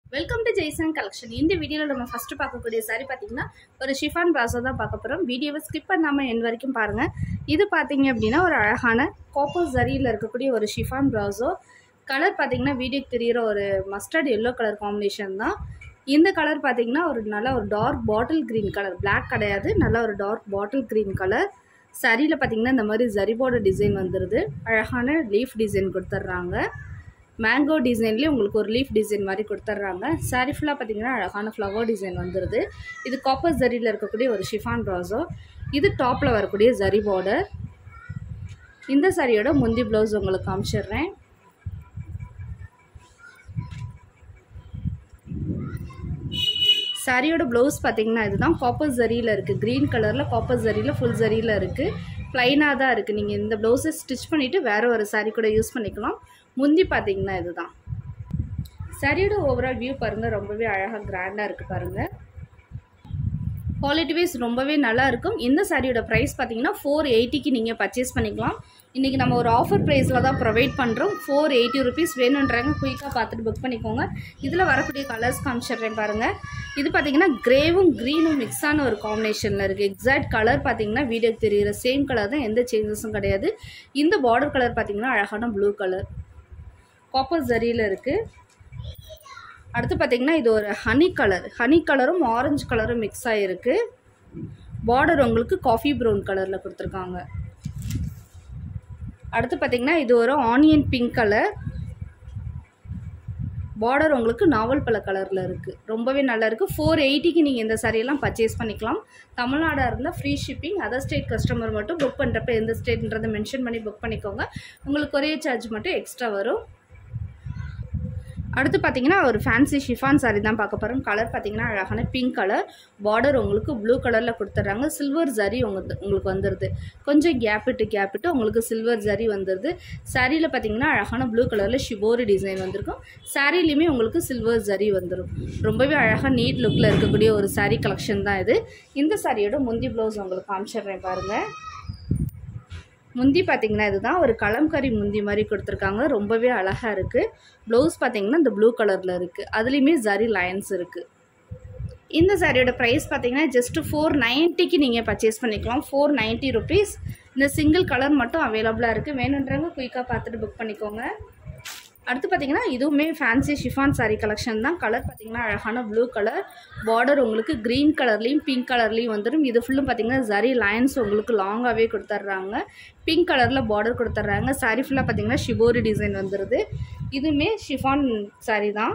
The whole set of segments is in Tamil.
Welcome to Jason Collection. In this video, we will first saree ஒரு chiffon brasso தான் பார்க்க போறோம். வீடியோவை ஸ்கிப் பண்ணாம end வரைக்கும் பாருங்க. இது பாத்தீங்க அப்படினா ஒரு அழகான காப்பர் ஜரியில இருக்கக்கூடிய ஒரு chiffon brasso. கலர் பாத்தீங்கன்னா வீடியோக்கு தெரியுற ஒரு மஸ்டர்ட் yellow கலர் காம்பினேஷன் தான். இந்த கலர் பாத்தீங்கன்னா ஒரு நல்ல ஒரு dark bottle green colour, black கிடையாது, நல்ல ஒரு டார்க் பாட்டில் green கலர். சாரியில பாத்தீங்கன்னா இந்த மாதிரி ஜரி border டிசைன் வந்துருது. அழகான லீஃப் டிசைன் கொடுத்துறாங்க. மேங்கோ டிசைன்லயே உங்களுக்கு ஒரு லீஃப் டிசைன் மாதிரி கொடுத்துறாங்க. சாரி ஃபுல்லா பாத்தீங்கன்னா அழகான ஃப்ளவர் டிசைன் வந்துருது. இது காப்பர் ஜரியில இருக்கக்கூடிய ஒரு chiffon brasso. இது டாப்ல வரக்கூடிய ஜரி border. இந்த சாரியோட முந்தி ப்ளவுஸ் உங்களுக்கு காமிச்சிடுறேன். சாரியோட ப்ளவுஸ் பாத்தீங்கன்னா இதுதான் காப்பர் ஜரியில இருக்கு. கிரீன் கலர்ல காப்பர் ஜரியில ஃபுல் ஜரியில இருக்கு. ப்ளைனா தான் இருக்கு. நீங்க இந்த ப்ளவுஸை ஸ்டிட்ச் பண்ணிட்டு வேற ஒரு சாரி கூட யூஸ் பண்ணிக்கலாம். முந்தி பாத்தீங்கன்னா இதுதான். சாரியோட ஓவரால் வியூ பாருங்க, ரொம்பவே அழகா கிராண்டா இருக்கு பாருங்க. குவாலிட்டி வைஸ் ரொம்பவே நல்லா இருக்கும். இந்த சாரியோட பிரைஸ் பாத்தீங்கன்னா 480 க்கு நீங்க பர்ச்சேஸ் பண்ணிக்கலாம். இன்னைக்கு நம்ம ஒரு ஆஃபர் பிரைஸ்ல தான் ப்ரொவைட் பண்றோம். 480 rupees வேணும்ன்றவங்க குயிக்கா பார்த்துட்டு புக் பண்ணிக்கோங்க. இதுல வரக்கூடிய கலர்ஸ் காமிச்சிடுறேன் பாருங்க. இது பாத்தீங்கன்னா கிரேவும் கிரீனும் மிக்ஸ் ஆன ஒரு காம்பினேஷன்ல இருக்கு. எக்ஸாக்ட் கலர் பாத்தீங்கன்னா வீடியோக்கு தெரியுற சேம் கலர் தான், எந்த சேஞ்சஸும் கிடையாது. இந்த பார்டர் கலர் பாத்தீங்கன்னா அழகான ப்ளூ கலர் காப்பர் ஜரியில இருக்கு. அடுத்து பாத்தீங்கன்னா இது ஒரு ஹனி கலரும் ஆரஞ்சு கலரும் மிக்ஸ் ஆயிருக்கு. பார்டர் உங்களுக்கு காஃபி ப்ரௌன் கலர்ல கொடுத்திருக்காங்க. அடுத்து பாத்தீங்கன்னா இது ஒரு ஆனியன் பிங்க் கலர். பார்டர் உங்களுக்கு நாவல் பழ கலர்ல இருக்கு. ரொம்பவே நல்லா இருக்கு. 480 க்கு நீங்க இந்த சாரி எல்லாம் பர்ச்சேஸ் பண்ணிக்கலாம். தமிழ்நாடா இருந்தா free shipping. Other state customer மட்டும் புக் பண்றப்ப எந்த ஸ்டேட்ன்றதை மென்ஷன் பண்ணி புக் பண்ணிக்கோங்க. உங்களுக்கு கொரியர் சார்ஜ் மட்டும் எக்ஸ்ட்ரா வரும். அடுத்து பாத்தீங்கன்னா ஒரு ஃபேன்சி ஷிஃபான் சாரி தான் பார்க்க போறோம். கலர் பாத்தீங்கன்னா அழகான பிங்க் கலர். பார்டர் உங்களுக்கு ப்ளூ கலர்ல கொடுத்துறாங்க. சில்வர் ஜரி உங்களுக்கு வந்துருது. கொஞ்சம் கேப் விட்டு உங்களுக்கு சில்வர் ஜரி வந்துருது. சாரியில பாத்தீங்கன்னா அழகான ப்ளூ கலர்ல ஷிபோரி டிசைன் வந்திருக்கும். சாரியிலுமே உங்களுக்கு சில்வர் ஜரி வந்துரும். ரொம்பவே அழகா நீட் லுக்ல இருக்கக்கூடிய ஒரு சாரி கலெக்ஷன் தான் இது. இந்த சாரியோட முந்தி ப்ளவுஸ் உங்களுக்கு காமிச்சிடுறேன் பாருங்க. முந்தி பாத்தீங்கன்னா இதுதான் ஒரு கலம்கரி முந்தி மாதிரி கொடுத்துருக்காங்க. ரொம்பவே அழகா இருக்கு. ப்ளவுஸ் பாத்தீங்கன்னா இந்த ப்ளூ கலர்ல இருக்கு. அதுலயுமே ஜரி லைன்ஸ் இருக்கு. இந்த சாரியோட பிரைஸ் பாத்தீங்கன்னா ஜஸ்ட் 490 க்கு நீங்க பர்ச்சேஸ் பண்ணிக்கலாம். 490 rupees. இந்த சிங்கிள் கலர் மட்டும் அவைலபிளா இருக்கு. வேணும்ன்றவங்க குயிக்கா பார்த்துட்டு புக் பண்ணிக்கோங்க. அடுத்து பாத்தீங்கன்னா இதுவுமே ஃபேன்சி ஷிஃபான் சாரி கலெக்ஷன் தான். கலர் பாத்தீங்கன்னா அழகான ப்ளூ கலர். பார்டர் உங்களுக்கு கிரீன் கலர்லயும் பிங்க் கலர்லயும் வந்துடும். இது ஃபுல்லும் பாத்தீங்கன்னா ஜரி லைன்ஸ் உங்களுக்கு லாங்காவே கொடுத்துட்றாங்க. பிங்க் கலர்ல பார்டர் கொடுத்துட்றாங்க. சாரி ஃபுல்லா பாத்தீங்கன்னா ஷிபோரி டிசைன் வந்துருது. இதுவுமே ஷிஃபான் சாரி தான்.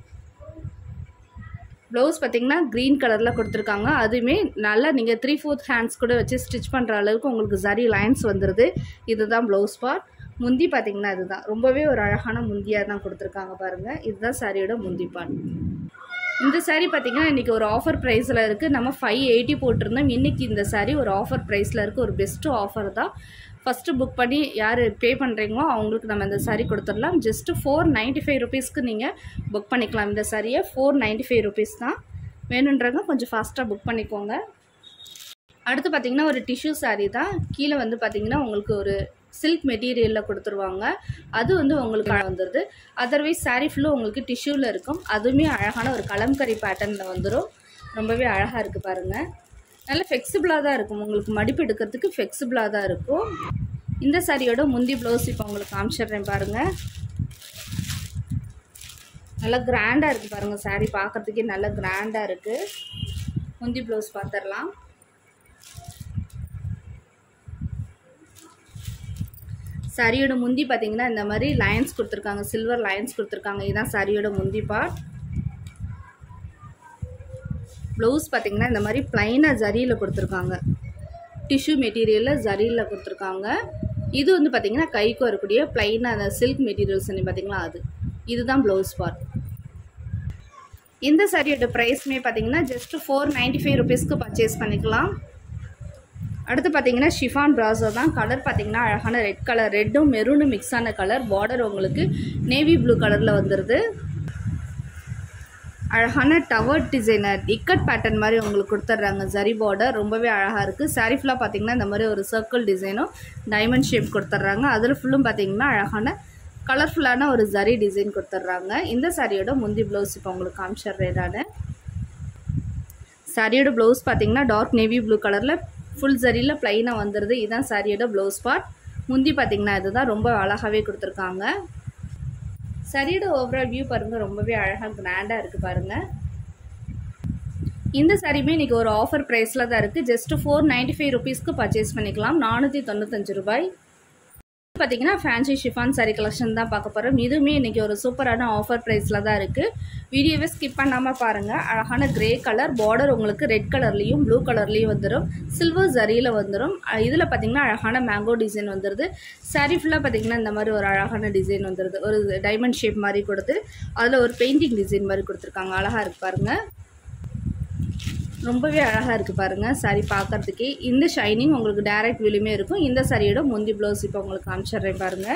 ப்ளவுஸ் பாத்தீங்கன்னா கிரீன் கலர்ல கொடுத்துருக்காங்க. அதுவுமே நல்லா நீங்க 3/4 ஹேண்ட்ஸ் கூட வச்சு ஸ்டிச் பண்ற அளவுக்கு உங்களுக்கு ஜரி லைன்ஸ் வந்துருது. இதுதான் ப்ளவுஸ் பார்ட். முந்தி பாத்தீங்கன்னா இதுதான். ரொம்பவே ஒரு அழகான முந்தியா தான் கொடுத்துருக்காங்க பாருங்க. இதுதான் சாரியோட முந்தி பார்ட். இந்த சாரி பாத்தீங்கன்னா இன்னைக்கு ஒரு ஆஃபர் பிரைஸ்ல இருக்கு. நம்ம 580 போட்டிருந்தோம். இன்னைக்கு இந்த சாரி ஒரு ஆஃபர் பிரைஸ்ல இருக்கு. ஒரு பெஸ்ட் ஆஃபர் தான். ஃபர்ஸ்ட் புக் பண்ணி யார் பே பண்ணுறீங்களோ அவங்களுக்கு நம்ம இந்த சாரி கொடுத்துடலாம். ஜஸ்ட் 495 rupeesக்கு நீங்கள் புக் பண்ணிக்கலாம். இந்த சாரியை 495 rupees தான். வேணுன்றவங்க கொஞ்சம் ஃபாஸ்ட்டாக புக் பண்ணிக்கோங்க. அடுத்து பார்த்தீங்கன்னா ஒரு டிஷ்யூ சாரி தான். கீழே வந்து பார்த்தீங்கன்னா உங்களுக்கு ஒரு சில்க் மெட்டீரியலில் கொடுத்துருவாங்க. அது வந்து உங்களுக்கு வந்துடுது. அதர்வைஸ் சாரி ஃபுல்லும் உங்களுக்கு டிஷ்யூவில் இருக்கும். அதுவுமே அழகான ஒரு கலம்கரி பேட்டர்னில் வந்துடும். ரொம்பவே அழகாக இருக்குது பாருங்கள். நல்ல ஃப்ளெக்சிபிளாக தான் இருக்கும். உங்களுக்கு மடிப்பு எடுக்கிறதுக்கு ஃப்ளெக்சிபிளாக தான் இருக்கும். இந்த சாரியோட முந்தி ப்ளவுஸ் இப்போ உங்களுக்கு காமிச்சிடுறேன் பாருங்கள். நல்லா கிராண்டாக இருக்குது பாருங்கள். சாரி பார்க்குறதுக்கே நல்லா கிராண்டாக இருக்குது. முந்தி ப்ளவுஸ் பார்த்துடலாம். சாரியோட முந்தி பார்த்தீங்கன்னா இந்த மாதிரி லைன்ஸ் கொடுத்துருக்காங்க. சில்வர் லைன்ஸ் கொடுத்துருக்காங்க. இதுதான் சாரியோட முந்தி பார்ட். ப்ளவுஸ் பார்த்தீங்கன்னா இந்த மாதிரி பிளைனாக ஜரியில் கொடுத்துருக்காங்க. டிஷ்யூ மெட்டீரியலில் ஜரியில் கொடுத்துருக்காங்க. இது வந்து பார்த்தீங்கன்னா கைக்கு வரக்கூடிய பிளைனாக அந்த சில்க் மெட்டீரியல்ஸ் பார்த்தீங்களா அது. இதுதான் ப்ளவுஸ் பார்ட். இந்த சாரியோட ப்ரைஸ்மே பார்த்தீங்கன்னா ஜஸ்ட் 495 rupeesக்கு பர்ச்சேஸ் பண்ணிக்கலாம். அடுத்து பார்த்தீங்கன்னா ஷிஃபான் பிராசோ தான். கலர் பார்த்தீங்கன்னா அழகான ரெட் கலர். ரெட்டும் மெரூனும் மிக்ஸ் ஆன கலர். பார்டர் உங்களுக்கு நேவி ப்ளூ கலரில் வந்துடுது. அழகான டவர் டிசைனர் இக்கட் பேட்டர்ன் மாதிரி உங்களுக்கு கொடுத்துட்றாங்க. ஜரி பார்டர் ரொம்பவே அழகாக இருக்குது. சாரி ஃபுல்லாக பார்த்தீங்கன்னா இந்த மாதிரி ஒரு சர்க்கிள் டிசைனும் டைமண்ட் ஷேப் கொடுத்துட்றாங்க. அதில் ஃபுல்லும் பார்த்தீங்கன்னா அழகான கலர்ஃபுல்லான ஒரு ஜரி டிசைன் கொடுத்துட்றாங்க. இந்த சாரியோட முந்தி ப்ளவுஸ் இப்போ உங்களுக்கு காமிச்சிடுறேன் நான். சாரியோட ப்ளவுஸ் பார்த்தீங்கன்னா டார்க் நேவி ப்ளூ கலரில் ஃபுல் ஜரியில் ப்ளைனாக வந்துடுது. இதுதான் சாரியோட ப்ளவுஸ் பார்ட். முந்தி பார்த்தீங்கன்னா இதுதான் ரொம்ப அழகாகவே கொடுத்துருக்காங்க. சாரியோட ஓவரால் வியூ பாருங்கள், ரொம்பவே அழகாக கிராண்டாக இருக்குது பாருங்கள். இந்த சாரியுமே இன்றைக்கி ஒரு ஆஃபர் ப்ரைஸில் தான் இருக்குது. ஜஸ்ட்டு 495 ருபீஸ்க்கு பர்ச்சேஸ் பண்ணிக்கலாம். 495 ரூபாய். பார்த்தீங்கன்னா ஃபேன்சி ஷிஃபான் சாரி கலெக்ஷன் தான் பார்க்க போகிறோம். இதுவுமே இன்றைக்கி ஒரு சூப்பரான ஆஃபர் ப்ரைஸில் தான் இருக்குது. வீடியோவை ஸ்கிப் பண்ணாமல் பாருங்கள். அழகான கிரே கலர் பார்டர் உங்களுக்கு ரெட் கலர்லேயும் ப்ளூ கலர்லேயும் வந்துடும். சில்வர் ஜரியில் வந்துடும். இதில் பார்த்தீங்கன்னா அழகான மேங்கோ டிசைன் வந்துடுது. சாரி ஃபுல்லாக பார்த்தீங்கன்னா இந்த மாதிரி ஒரு அழகான டிசைன் வந்துடுது. ஒரு டைமண்ட் ஷேப் மாதிரி கொடுத்து அதில் ஒரு பெயிண்டிங் டிசைன் மாதிரி கொடுத்துருக்காங்க. அழகாக இருக்குது பாருங்கள். ரொம்பவே அழகாக இருக்குது பாருங்கள் சாரி பார்க்குறதுக்கே. இந்த ஷைனிங் உங்களுக்கு டைரக்ட் வியூலையுமே இருக்கும். இந்த சாரியோட முந்தி ப்ளவுஸ் இப்போ உங்களுக்கு காமிச்சிடுறேன் பாருங்கள்.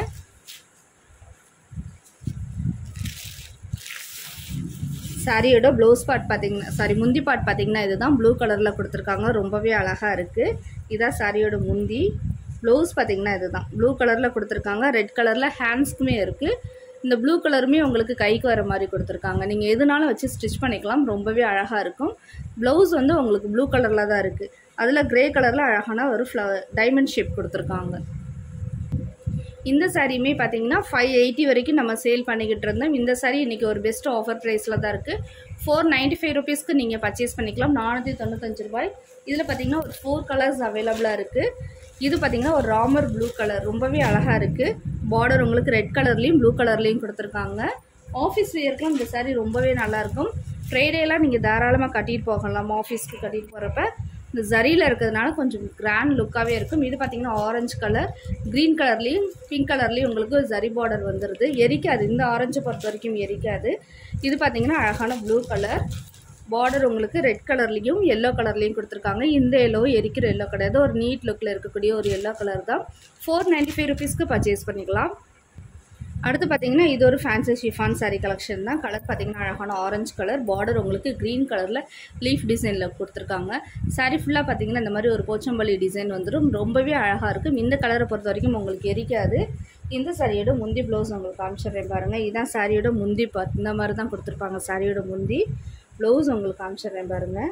சாரியோட ப்ளவுஸ் பார்ட் பார்த்தீங்கன்னா முந்தி பார்ட் பார்த்தீங்கன்னா இதுதான் ப்ளூ கலரில் கொடுத்துருக்காங்க. ரொம்பவே அழகாக இருக்குது. இதான் சாரியோட முந்தி. ப்ளவுஸ் பார்த்தீங்கன்னா இதுதான் ப்ளூ கலரில் கொடுத்துருக்காங்க. ரெட் கலரில் ஹேண்ட்ஸ்க்குமே இருக்குது. இந்த ப்ளூ கலருமே உங்களுக்கு கைக்கு வர மாதிரி கொடுத்துருக்காங்க. நீங்கள் எதுனாலும் வச்சு ஸ்டிச் பண்ணிக்கலாம். ரொம்பவே அழகாக இருக்கும். ப்ளவுஸ் வந்து உங்களுக்கு ப்ளூ கலரில் தான் இருக்குது. அதில் கிரே கலரில் அழகான ஒரு டைமண்ட் ஷேப் கொடுத்துருக்காங்க. இந்த சாரியுமே பார்த்தீங்கன்னா 580 வரைக்கும் நம்ம சேல் பண்ணிக்கிட்டு இருந்தோம். இந்த சாரி இன்றைக்கி ஒரு பெஸ்ட் ஆஃபர் ப்ரைஸில் தான் இருக்குது. 495 ருபீஸ்க்கு நீங்கள் பர்ச்சேஸ் பண்ணிக்கலாம். 495 ரூபாய். இதில் பார்த்தீங்கன்னா ஒரு 4 கலர்ஸ் அவைலபிளாக இருக்குது. இது பார்த்தீங்கன்னா ஒரு ராமர் ப்ளூ கலர், ரொம்பவே அழகாக இருக்குது. பார்டர் உங்களுக்கு ரெட் கலர்லேயும் ப்ளூ கலர்லேயும் கொடுத்துருக்காங்க. ஆஃபீஸ் வியர்க்கெலாம் இந்த சாரீ ரொம்பவே நல்லாயிருக்கும். ஃப்ரைடேலாம் நீங்கள் தாராளமாக கட்டிட்டு போகலாம். ஆஃபீஸ்க்கு கட்டிட்டு போகிறப்ப இந்த ஜரியில் இருக்கிறதுனால கொஞ்சம் கிராண்ட் லுக்காகவே இருக்கும். இது பார்த்திங்கன்னா ஆரஞ்சு கலர், க்ரீன் கலர்லேயும் பிங்க் கலர்லேயும் உங்களுக்கு ஜரி பார்டர் வந்துடுது. எரிக்காது. இந்த ஆரஞ்சை பொறுத்த வரைக்கும் எரிக்காது. இது பார்த்திங்கன்னா அழகான ப்ளூ கலர். பார்டர் உங்களுக்கு ரெட் கலர்லேயும் எல்லோ கலர்லேயும் கொடுத்துருக்காங்க. இந்த எல்லோ எரிக்கிற எல்லோ கிடையாது. ஒரு நீட் லுக்கில் இருக்கக்கூடிய ஒரு எல்லோ கலர் தான். 495 ருபீஸ்க்கு பர்ச்சேஸ் பண்ணிக்கலாம். அடுத்து பார்த்தீங்கன்னா இது ஒரு ஃபேன்சி ஷிஃபான் சாரீ கலெக்ஷன் தான். கலர் பார்த்தீங்கன்னா அழகான ஆரஞ்சு கலர். பார்டர் உங்களுக்கு க்ரீன் கலரில் லீஃப் டிசைனில் கொடுத்துருக்காங்க. சாரீ ஃபுல்லாக பார்த்தீங்கன்னா இந்த மாதிரி ஒரு போச்சம்பள்ளி டிசைன் வந்துடும். ரொம்பவே அழகாக இருக்கும். இந்த கலரை பொறுத்த வரைக்கும் உங்களுக்கு எரிக்காது. இந்த சாரியோட முந்தி ப்ளவுஸ் உங்களுக்கு காமிச்சிடுறேன் பாருங்கள். இதுதான் சாரியோட முந்தி பார்ட். இந்த மாதிரி தான் கொடுத்துருப்பாங்க சாரியோட முந்தி. ப்ளவுஸ் உங்களுக்கு காமிச்சிடுறேன் பாருங்கள்.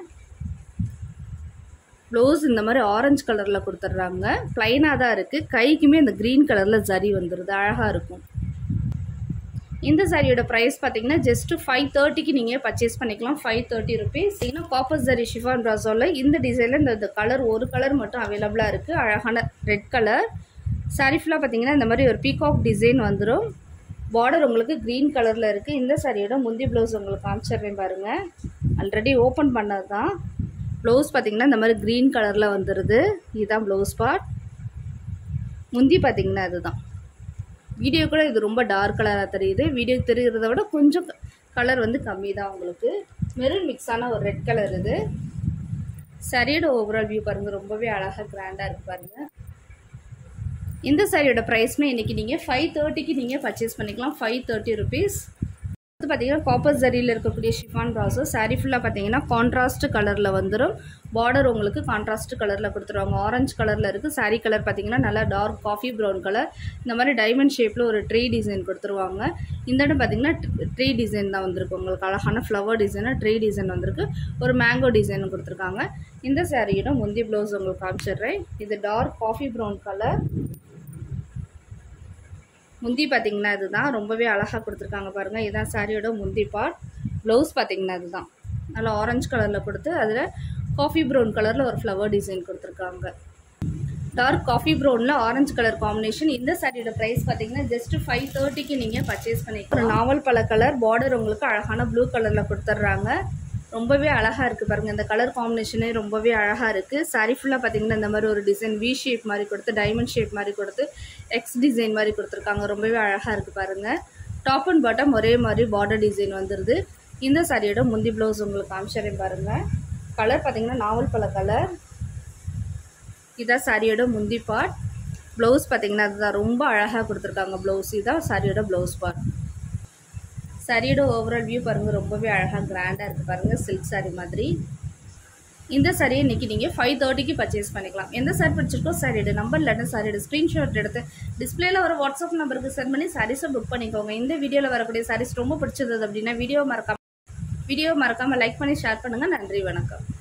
ப்ளவுஸ் இந்த மாதிரி ஆரஞ்சு கலரில் கொடுத்துட்றாங்க. ப்ளைனாக தான் இருக்குது. கைக்குமே இந்த க்ரீன் கலரில் ஜரி வந்துடுது. அழகாக இருக்கும். இந்த சாரியோட ப்ரைஸ் பார்த்தீங்கன்னா ஜஸ்ட்டு 530க்கு நீங்கள் பர்ச்சேஸ் பண்ணிக்கலாம். 530 ருபீஸ். இன்னும் காப்பர் ஜரி ஷிஃபான் ப்ராசோவில் இந்த டிசைனில் இந்த கலர் ஒரு கலர் மட்டும் அவைலபிளாக இருக்குது. அழகான ரெட் கலர். சாரி ஃபுல்லாக பார்த்தீங்கன்னா இந்த மாதிரி ஒரு பீகாக் டிசைன் வந்துடும். பார்டர் உங்களுக்கு க்ரீன் கலரில் இருக்குது. இந்த சாரியோட முந்தி ப்ளவுஸ் உங்களுக்கு காமிச்சிடுறேன் பாருங்கள். ஆல்ரெடி ஓப்பன் பண்ணது தான். ப்ளவுஸ் பார்த்திங்கன்னா இந்த மாதிரி க்ரீன் கலரில் வந்துடுது. இதுதான் ப்ளவுஸ் பார்ட். முந்தி பார்த்திங்கன்னா அதுதான். வீடியோ கூட இது ரொம்ப டார்க் கலராக தெரியுது. வீடியோ தெரிகிறத விட கொஞ்சம் கலர் வந்து கம்மி தான் உங்களுக்கு. மெரூன் மிக்ஸான ஒரு ரெட் கலர் இது. சாரியோட ஓவரால் வியூ பாருங்கள். ரொம்பவே அழகாக கிராண்டாக இருக்குது பாருங்கள். இந்த சாரியோட ப்ரைஸ்மே இன்றைக்கி நீங்கள் 530க்கு நீங்கள் பர்ச்சேஸ் பண்ணிக்கலாம். 530 ருபீஸ். அடுத்து பார்த்தீங்கன்னா காப்பர் ஜரியில் இருக்கக்கூடிய ஷிஃபான் ப்ராசோ. சாரீ ஃபுல்லாக பார்த்தீங்கன்னா கான்ட்ராஸ்ட் கலரில் வந்துடும். பார்டர் உங்களுக்கு கான்ட்ராஸ்ட் கலரில் கொடுத்துருவாங்க. ஆரஞ்சு கலரில் இருக்குது. சாரீ கலர் பார்த்தீங்கன்னா நல்லா டார்க் காஃபி ப்ரௌன் கலர். இந்த மாதிரி டைமண்ட் ஷேப்பில் ஒரு ட்ரீ டிசைன் கொடுத்துருவாங்க. இந்த இடம் பார்த்தீங்கன்னா ட்ரீ டிசைன் தான் வந்திருக்கு. உங்களுக்கு அழகான ஃப்ளவர் டிசைனாக ட்ரீ டிசைன் வந்திருக்கு. ஒரு மேங்கோ டிசைன் கொடுத்துருக்காங்க. இந்த சாரியோட முந்தி ப்ளவுஸ் உங்களுக்கு காமிச்சிடுறேன். இது டார்க் காஃபி ப்ரௌன் கலர். முந்தி பார்த்தீங்கன்னா இதுதான். ரொம்பவே அழகாக கொடுத்துருக்காங்க பாருங்கள். இதுதான் சாரியோட முந்தி பார்ட். ப்ளவுஸ் பார்த்தீங்கன்னா இதுதான். நல்லா ஆரஞ்சு கலரில் கொடுத்து அதில் காஃபி ப்ரௌன் கலரில் ஒரு ஃப்ளவர் டிசைன் கொடுத்துருக்காங்க. டார்க் காஃபி ப்ரௌனில் ஆரஞ்சு கலர் காம்பினேஷன். இந்த சாரியோட ப்ரைஸ் பார்த்தீங்கன்னா ஜஸ்ட்டு 530க்கு நீங்கள் பர்ச்சேஸ் பண்ணிக்கலாம். ஒரு நாவல் பழ கலர். பார்டர் உங்களுக்கு அழகான ப்ளூ கலரில் கொடுத்துட்றாங்க. ரொம்பவே அழகாக இருக்குது பாருங்கள். இந்த கலர் காம்பினேஷனே ரொம்பவே அழகாக இருக்குது. சாரீ ஃபுல்லாக பார்த்தீங்கன்னா இந்த மாதிரி ஒரு டிசைன் வி ஷேப் மாதிரி கொடுத்து டைமண்ட் ஷேப் மாதிரி கொடுத்து எக்ஸ் டிசைன் மாதிரி கொடுத்துருக்காங்க. ரொம்பவே அழகாக இருக்குது பாருங்கள். டாப் அண்ட் பாட்டம் ஒரே மாதிரி பார்டர் டிசைன் வந்துடுது. இந்த சாரியோட முந்தி ப்ளவுஸ் உங்களுக்கு காமிச்சிடுறேன் பாருங்கள். கலர் பார்த்தீங்கன்னா நாவல் பழ கலர். இதான் சாரியோட முந்தி பார்ட். ப்ளவுஸ் பார்த்தீங்கன்னா அதுதான். ரொம்ப அழகாக கொடுத்துருக்காங்க ப்ளவுஸ். இதுதான் சாரியோட ப்ளவுஸ் பார்ட். சாரியோட ஓவரால் வியூ பாருங்கள். ரொம்பவே அழகாக கிராண்டாக இருக்குது பாருங்கள். சில்க் சாரி மாதிரி. இந்த சாரியை இன்றைக்கி நீங்கள் 5:30க்கு பர்ச்சேஸ் பண்ணிக்கலாம். எந்த சாரி பிடிச்சிருக்கோ சாரியோட நம்பர் இல்லாட்டி சாரியோட ஸ்க்ரீன்ஷாட் எடுத்து டிஸ்பிளேல வர வாட்ஸ்அப் நம்பருக்கு சென்ட் பண்ணி சாரீஸை புக் பண்ணிக்கோங்க. இந்த வீடியோவில் வரக்கூடிய சாரீஸ் ரொம்ப பிடிச்சது அப்படின்னா வீடியோ மறக்காமல் லைக் பண்ணி ஷேர் பண்ணுங்கள். நன்றி, வணக்கம்.